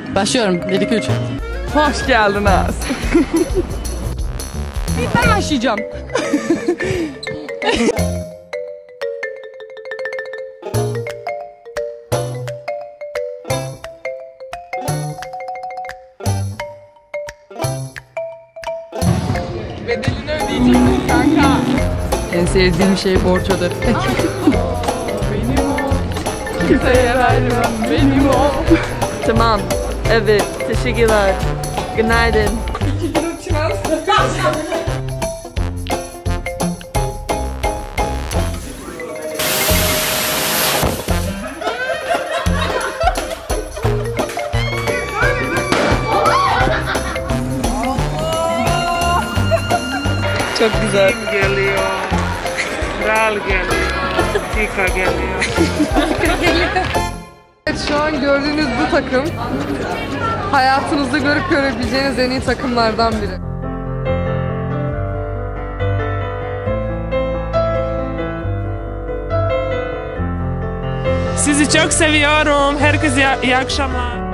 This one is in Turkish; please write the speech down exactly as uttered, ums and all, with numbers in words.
Başlıyorum. bir iki üç. Hoş geldin Az. Bir ben başlayacağım. Bedelini ödeyeceksin kanka. En sevdiğim şey borçodur. Benim o. Kimseye vermem. Benim o. Tamam. Evet. Teşekkürler. Günaydın. Çok güzel. Geliyor. Kral geliyor. Tika geliyor. Evet, şu an gördüğünüz bu takım hayatınızda görüp görebileceğiniz en iyi takımlardan biri. Sizi çok seviyorum. Herkese iyi akşamlar.